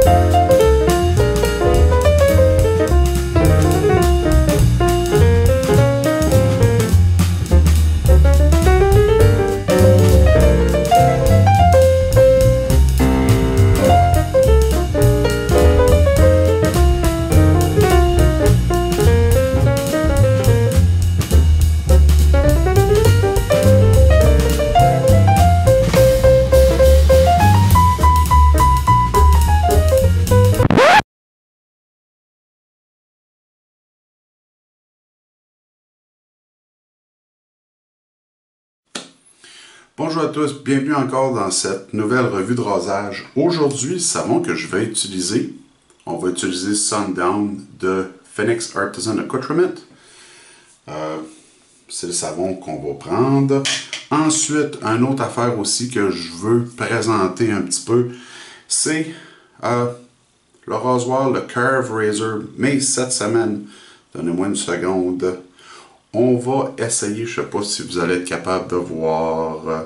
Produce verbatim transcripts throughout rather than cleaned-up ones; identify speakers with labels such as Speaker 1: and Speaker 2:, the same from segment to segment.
Speaker 1: Bonjour à tous, bienvenue encore dans cette nouvelle revue de rasage. Aujourd'hui, le savon que je vais utiliser, on va utiliser Sundown de Phoenix Artisan Accoutrement. Euh, C'est le savon qu'on va prendre. Ensuite, une autre affaire aussi que je veux présenter un petit peu, c'est euh, le rasoir, le Curve Razor, mais cette semaine, donnez-moi une seconde. On va essayer, je ne sais pas si vous allez être capable de voir, euh,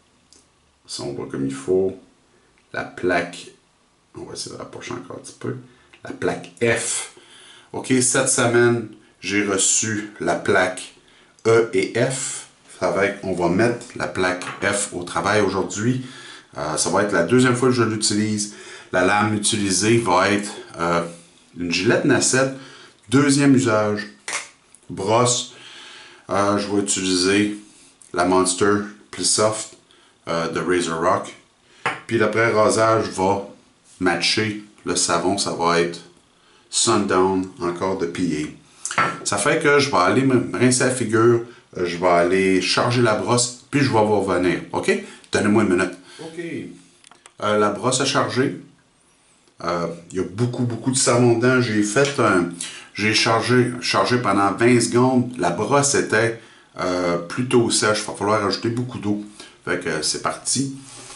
Speaker 1: si on voit comme il faut, la plaque, on va essayer de rapprocher encore un petit peu, la plaque F. Ok, cette semaine, j'ai reçu la plaque E et F. Avec, on va mettre la plaque F au travail aujourd'hui. Euh, ça va être la deuxième fois que je l'utilise. La lame utilisée va être euh, une Gillette Nacette, deuxième usage, brosse. Euh, je vais utiliser la Monster plus soft euh, de Razor Rock. Puis l'après rasage va matcher le savon, ça va être Sundown encore de P A. Ça fait que je vais aller me rincer la figure, je vais aller charger la brosse, puis je vais vous revenir. Ok? Donnez-moi une minute. Ok. Euh, la brosse à charger. Euh, il y a beaucoup, beaucoup de savon dedans. J'ai fait un. J'ai chargé, chargé pendant vingt secondes. La brosse était euh, plutôt sèche. Il va falloir ajouter beaucoup d'eau. Fait que euh, c'est parti.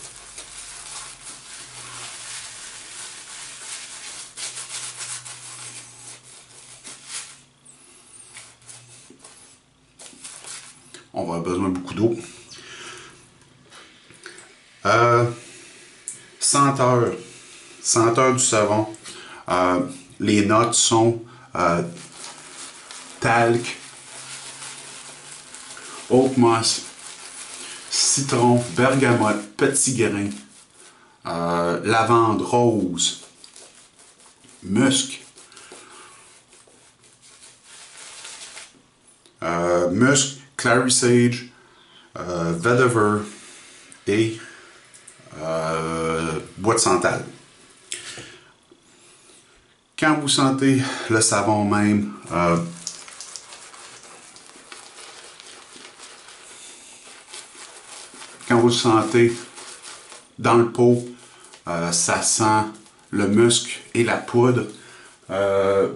Speaker 1: On va avoir besoin de beaucoup d'eau. Euh, senteur. Senteur du savon. Euh, les notes sont euh, talc, oak moss, citron, bergamote, petit grain, euh, lavande rose, musc, euh, musc, clary sage, euh, vetiver et euh, bois de santal. Quand vous sentez le savon même, euh, quand vous le sentez dans le pot, euh, ça sent le musc et la poudre. Euh,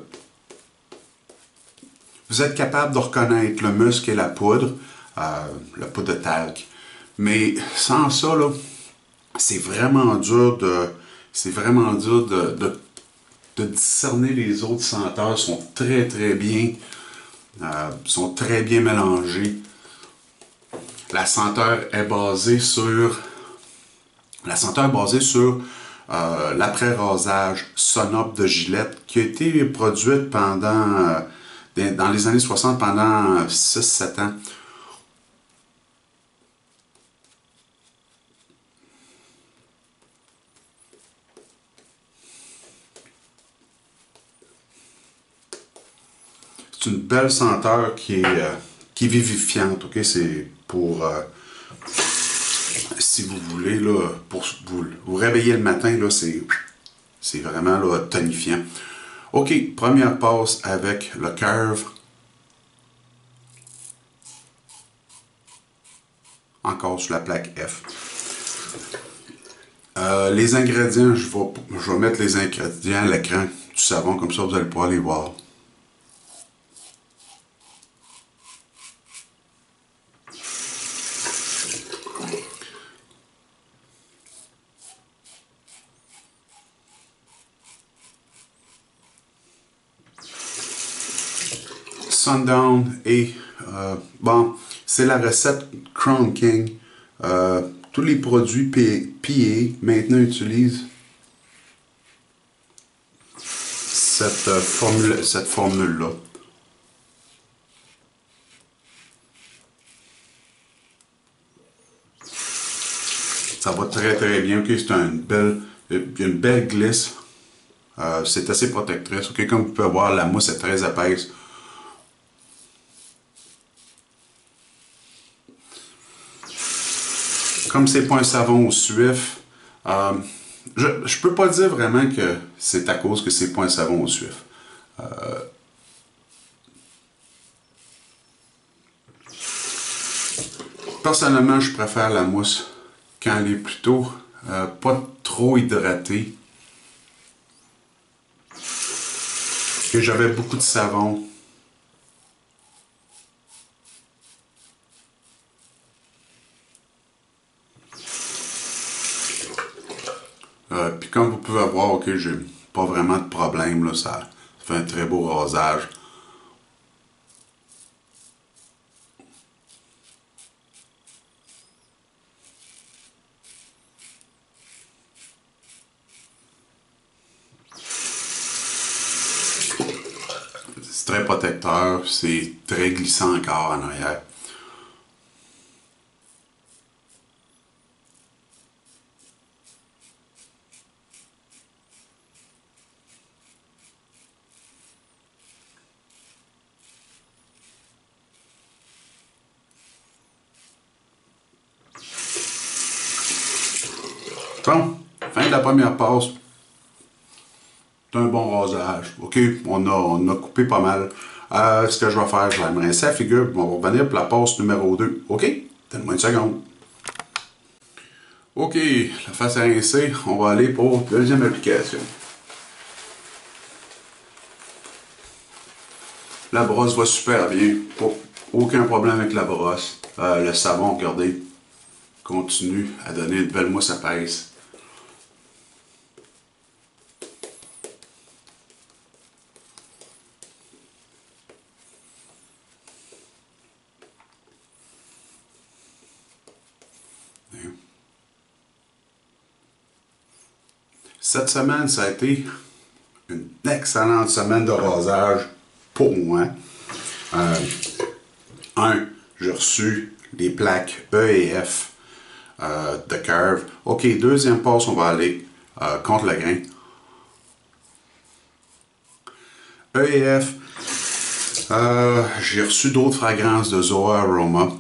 Speaker 1: vous êtes capable de reconnaître le musc et la poudre, euh, la poudre de talc. Mais sans ça, là, c'est vraiment dur de, c'est vraiment dur de, de de discerner les autres senteurs. Sont très très bien euh, sont très bien mélangés. La senteur est basée sur la senteur est basée sur euh, l'après-rasage Sonop de Gillette qui a été produite pendant euh, dans les années soixante pendant six sept ans. C'est une belle senteur qui est, euh, qui est vivifiante, ok? C'est pour, euh, si vous voulez, là, pour vous, vous réveiller le matin, là, c'est, c'est vraiment là, tonifiant. Ok, première passe avec le Curve. Encore sur la plaque F. Euh, les ingrédients, je vais, je vais mettre les ingrédients à l'écran du savon, comme ça vous allez pouvoir les voir. Sundown et euh, bon, c'est la recette Crown King. Euh, tous les produits P A maintenant utilisent cette euh, formule, cette formule-là. Ça va très très bien. Ok, c'est une belle, une belle glisse. Euh, c'est assez protectrice. Ok, comme vous pouvez voir, la mousse est très épaisse. Comme c'est pas un savon au suif, euh, je, je peux pas dire vraiment que c'est à cause que c'est pas un savon au suif. Euh, personnellement, je préfère la mousse quand elle est plutôt euh, pas trop hydratée. Que j'avais beaucoup de savon. Euh, Puis comme vous pouvez voir, ok, j'ai pas vraiment de problème, là, ça, ça fait un très beau rasage. C'est très protecteur, c'est très glissant encore en arrière. Bon, fin de la première passe. C'est un bon rasage. OK, on a, on a coupé pas mal. Euh, ce que je vais faire, je vais me rincer la figure, puis on va revenir pour la passe numéro deux. OK? Donne-moi une seconde. OK, la face à rincer, on va aller pour la deuxième application. La brosse va super bien. Pas, aucun problème avec la brosse. Euh, le savon, regardez, continue à donner une belle mousse épaisse. Cette semaine, ça a été une excellente semaine de rasage pour moi. Euh, un, j'ai reçu les plaques E et F euh, de Curve. OK, deuxième passe, on va aller euh, contre le grain. E et F, euh, j'ai reçu d'autres fragrances de Zoa Aroma.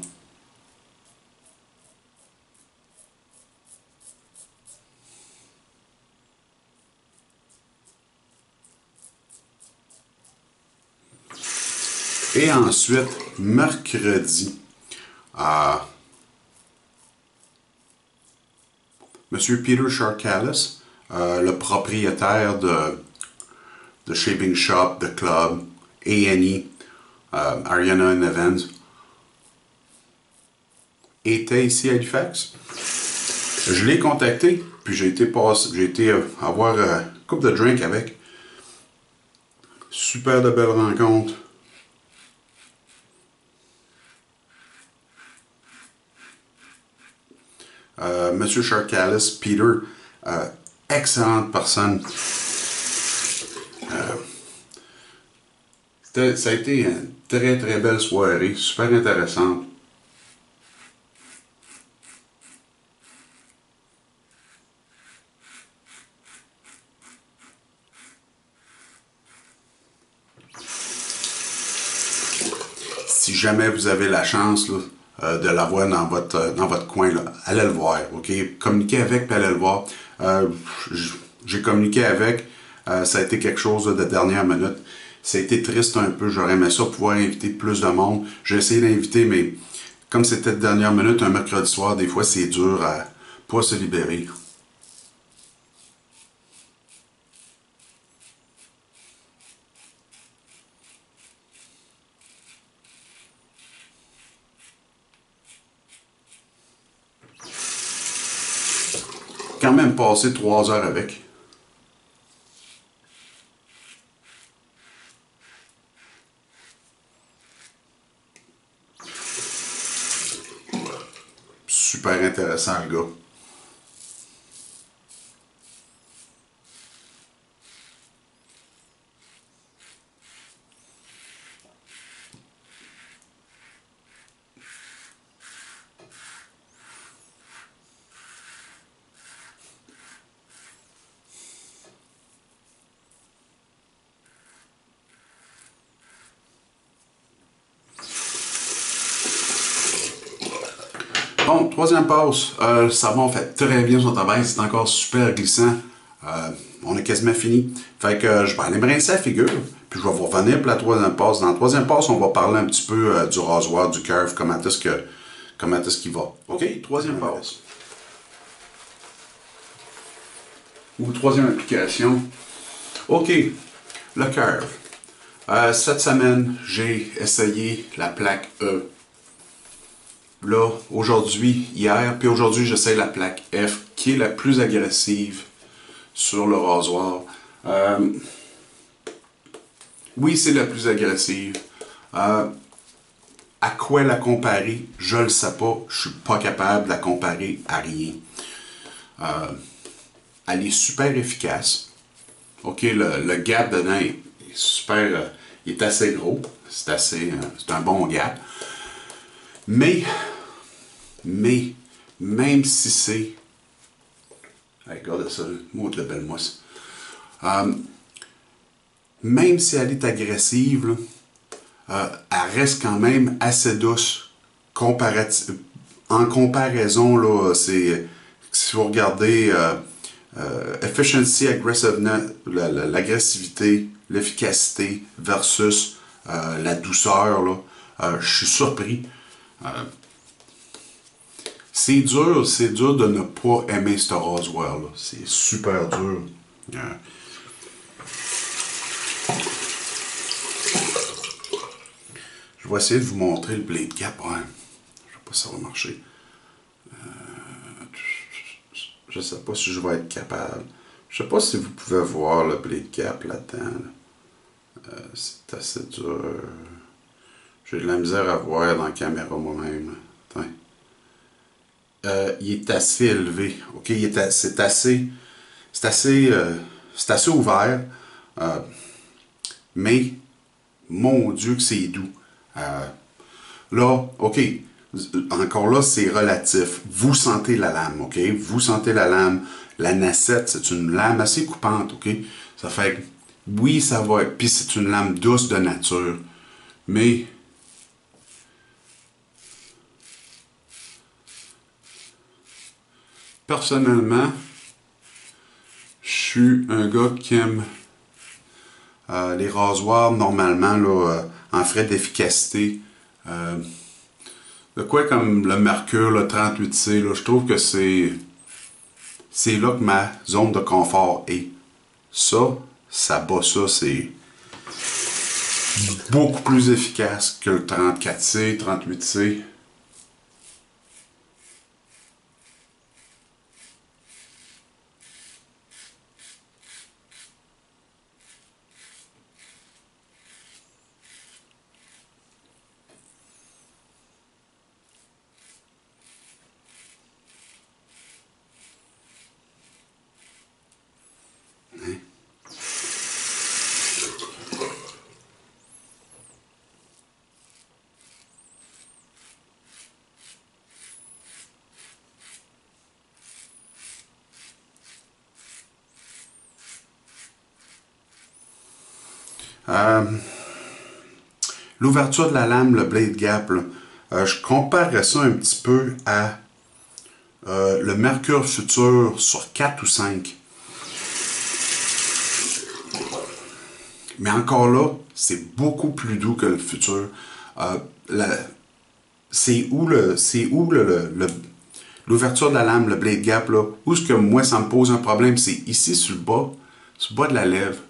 Speaker 1: Et ensuite, mercredi, euh, Monsieur Peter Sharkalis, euh, le propriétaire de, de Shaping Shop, de Club, A and E, euh, Ariana and Evans, était ici à Halifax. Je l'ai contacté, puis j'ai été, passe, j'ai été euh, avoir euh, une coupe de drink avec. Super de belle rencontre. Euh, Monsieur Sharkalis, Peter, euh, excellente personne. Euh, ça a été une très très belle soirée, super intéressante. Si jamais vous avez la chance là, euh, de l'avoir dans votre, dans votre coin, là, allez le voir, ok? Communiquez avec puis allez le voir. Euh, J'ai communiqué avec, euh, ça a été quelque chose là, de dernière minute. Ça a été triste un peu, j'aurais aimé ça pouvoir inviter plus de monde. J'ai essayé d'inviter, mais comme c'était de dernière minute, un mercredi soir, des fois c'est dur à pas se libérer. Quand même passé trois heures avec. Super intéressant le gars. Bon, troisième passe. Euh, le savon fait très bien son travail. C'est encore super glissant. Euh, on est quasiment fini. Fait que euh, je vais aller me rincer la figure. Puis je vais vous revenir pour la troisième passe. Dans la troisième passe, on va parler un petit peu euh, du rasoir, du curve, comment est-ce que comment est-ce qu'il va. OK, troisième passe. Ou troisième application. OK, le curve. Euh, cette semaine, j'ai essayé la plaque E. Là, aujourd'hui, hier, puis aujourd'hui, j'essaie la plaque F, qui est la plus agressive sur le rasoir. Euh, oui, c'est la plus agressive. Euh, à quoi la comparer? Je le sais pas. Je suis pas capable de la comparer à rien. Euh, elle est super efficace. OK, le, le gap dedans est super... Euh, il est assez gros. C'est assez... Euh, c'est un bon gap. Mais... Mais... Même si c'est... Hey, regarde ça, mot de belle mousse. Euh, même si elle est agressive, là, euh, elle reste quand même assez douce en comparaison. Là, c'est, si vous regardez euh, euh, efficiency, aggressiveness, l'agressivité, l'efficacité versus euh, la douceur, là, euh, je suis surpris. Euh, c'est dur, c'est dur de ne pas aimer ce rasoir-là. C'est super dur. Euh, Je vais essayer de vous montrer le blade gap. Ouais. Je sais pas si ça va marcher. Euh, je sais pas si je vais être capable. Je sais pas si vous pouvez voir le blade gap là-dedans. Là. Euh, c'est assez dur. J'ai de la misère à voir dans la caméra moi-même. Euh, il est assez élevé. Ok, il est c'est assez, c'est assez, euh, c'est assez ouvert. Euh, mais mon Dieu que c'est doux. Euh, Là, OK, encore là, c'est relatif. Vous sentez la lame, OK? Vous sentez la lame. La nacette, c'est une lame assez coupante, OK? Ça fait que, oui, ça va. Puis c'est une lame douce de nature. Mais, personnellement, je suis un gars qui aime euh, les rasoirs, normalement, là, euh, en frais d'efficacité. Euh, de quoi comme le Mercure, le trente-huit C, là, je trouve que c'est... C'est là que ma zone de confort est. Ça, ça bat ça, c'est beaucoup plus efficace que le trente-quatre C, trente-huit C. Euh, L'ouverture de la lame, le blade gap, là, euh, je comparerais ça un petit peu à euh, le Mercure Futur sur quatre ou cinq. Mais encore là, c'est beaucoup plus doux que le Futur. Euh, c'est où le, c'est où le, le, le l'ouverture de la lame, le blade gap, là, où est-ce que moi, ça me pose un problème, c'est ici, sur le bas, sur le bas de la lèvre.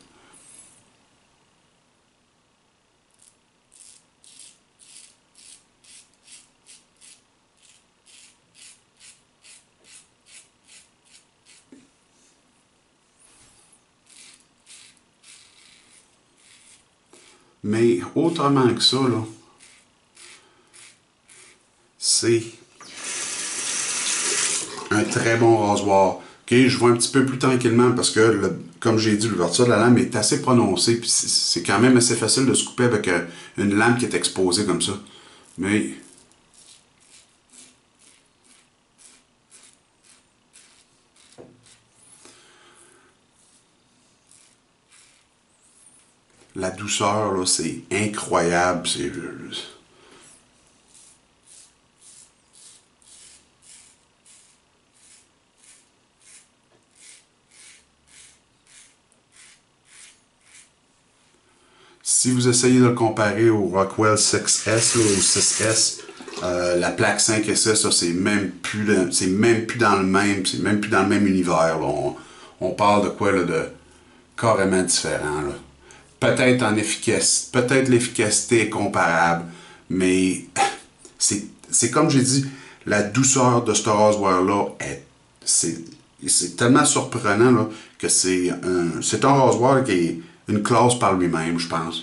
Speaker 1: Mais autrement que ça, là, c'est un très bon rasoir. Ok, je vais un petit peu plus tranquillement parce que, le, comme j'ai dit, l'ouverture de la lame est assez prononcée. Puis c'est quand même assez facile de se couper avec euh, une lame qui est exposée comme ça. Mais la douceur, là, c'est incroyable. C'est si vous essayez de le comparer au Rockwell six S là, au six S, euh, la plaque cinq S S, c'est même plus c'est même plus dans le même, c'est même plus dans le même univers. Là. On, on parle de quoi là, de carrément différent. Peut-être en efficacité, peut-être l'efficacité est comparable, mais c'est, c'est comme j'ai dit, la douceur de ce rasoir-là, c'est, c'est tellement surprenant là, que c'est un, c'est un rasoir qui est une classe par lui-même, je pense.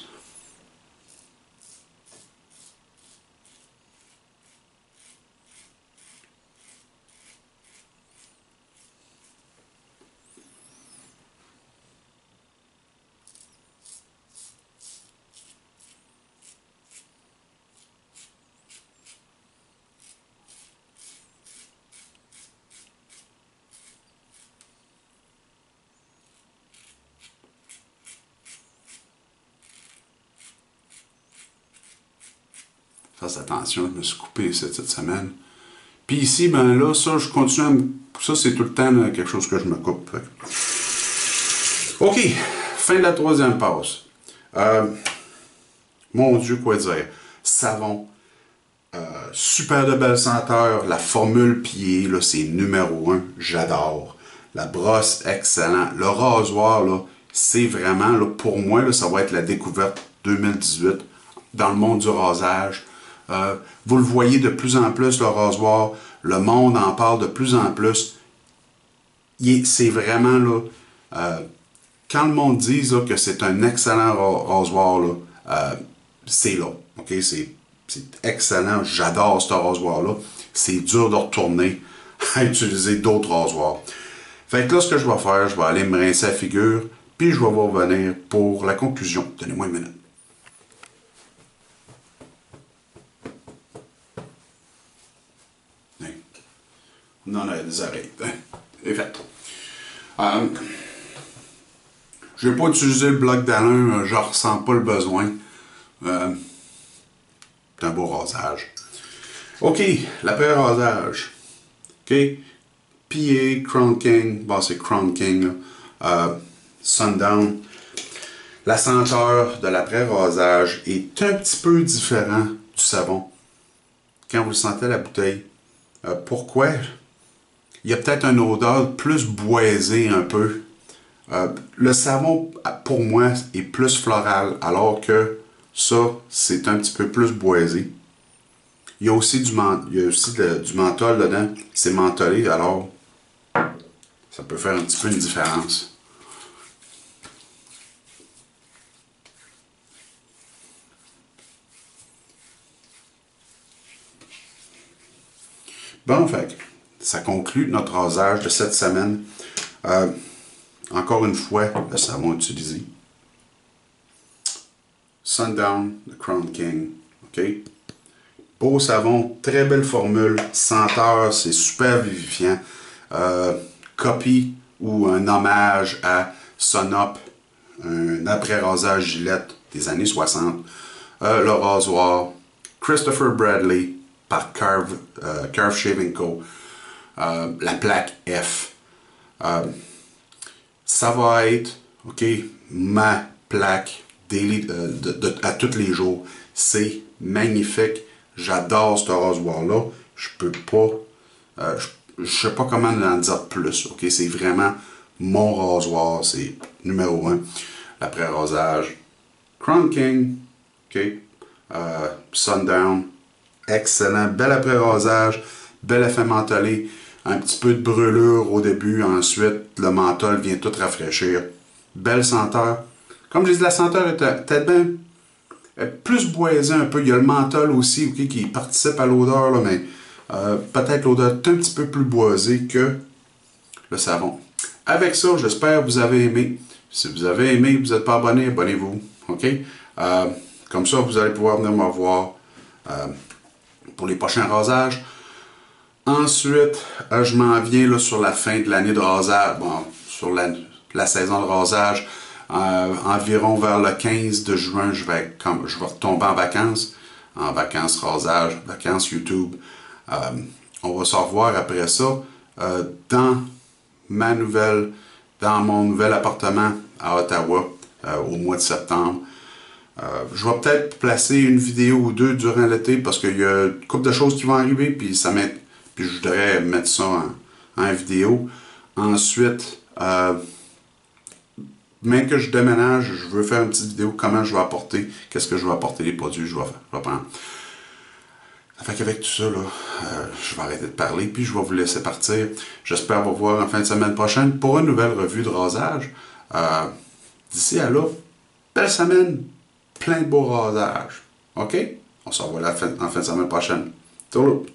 Speaker 1: Faites attention, je me suis coupé cette, cette semaine. Puis ici, ben là, ça, je continue à me... Ça, c'est tout le temps là, quelque chose que je me coupe. OK, fin de la troisième passe. Euh, mon Dieu, quoi dire. Savon. Euh, super de belle senteur. La formule pied, là, c'est numéro un. J'adore. La brosse, excellent. Le rasoir, là, c'est vraiment, là, pour moi, là, ça va être la découverte deux mille dix-huit dans le monde du rasage. Euh, vous le voyez de plus en plus, le rasoir. Le monde en parle de plus en plus. C'est vraiment, là, euh, quand le monde dit là, que c'est un excellent rasoir, là, euh, c'est là. Okay? C'est excellent. J'adore ce rasoir-là. C'est dur de retourner à utiliser d'autres rasoirs. Fait que là, ce que je vais faire, je vais aller me rincer la figure, puis je vais vous revenir pour la conclusion. Donnez-moi une minute. Non, non, des oreilles. C'est fait. Euh, je n'ai pas utilisé le bloc d'Alain, je ne ressens pas le besoin. Euh, c'est un beau rasage. OK, l'après-rasage. OK, P A, Crown King, bon c'est Crown King, euh, Sundown. La senteur de l'après-rasage est un petit peu différent du savon. Quand vous le sentez à la bouteille. Euh, pourquoi? Il y a peut-être une odeur plus boisée un peu. Euh, le savon, pour moi, est plus floral, alors que ça, c'est un petit peu plus boisé. Il y a aussi du, il y a aussi de, du menthol dedans. C'est mentholé, alors ça peut faire un petit peu une différence. Bon, fait ça conclut notre rasage de cette semaine. Euh, encore une fois, le savon utilisé. Sundown, the Crown King. OK? Beau savon, très belle formule. Senteur, c'est super vivifiant. Euh, copie ou un hommage à Sonop, un après-rasage Gillette des années soixante. Euh, le rasoir, Christopher Bradley par Curve, euh, Curve Shaving Co. Euh, la plaque F. Euh, ça va être, ok, ma plaque daily, euh, de, de, à tous les jours. C'est magnifique. J'adore ce rasoir-là. Je peux pas, euh, je, je sais pas comment en dire plus. Ok, c'est vraiment mon rasoir. C'est numéro un. L'après-rasage. Crown King. Ok. Euh, Sundown. Excellent. Bel après-rasage. Bel effet mentholé. Un petit peu de brûlure au début. Ensuite, le menthol vient tout rafraîchir. Belle senteur. Comme je dis, la senteur est peut-être bien plus boisée un peu. Il y a le menthol aussi, okay, qui participe à l'odeur, mais euh, peut-être l'odeur est un petit peu plus boisée que le savon. Avec ça, j'espère que vous avez aimé. Si vous avez aimé et que vous n'êtes pas abonné, abonnez-vous. OK? Euh, comme ça, vous allez pouvoir venir me revoir euh, pour les prochains rasages. Ensuite, euh, je m'en viens là, sur la fin de l'année de rasage, bon, sur la, la saison de rasage. Euh, environ vers le quinze de juin, je vais, comme, je vais retomber en vacances. En vacances rasage, vacances YouTube. Euh, on va se revoir après ça euh, dans ma nouvelle, dans mon nouvel appartement à Ottawa euh, au mois de septembre. Euh, je vais peut-être placer une vidéo ou deux durant l'été parce qu'il y a une couple de choses qui vont arriver, puis ça m'aide. Puis je voudrais mettre ça en, en vidéo. Ensuite, euh, même que je déménage, je veux faire une petite vidéo comment je vais apporter, qu'est-ce que je vais apporter, les produits je vais, je vais prendre. Fait qu'avec tout ça, là, euh, je vais arrêter de parler, puis je vais vous laisser partir. J'espère vous voir en fin de semaine prochaine pour une nouvelle revue de rasage. Euh, D'ici à là, belle semaine, plein de beaux rasages. OK? On se revoit la fin, en fin de semaine prochaine. Tourlou!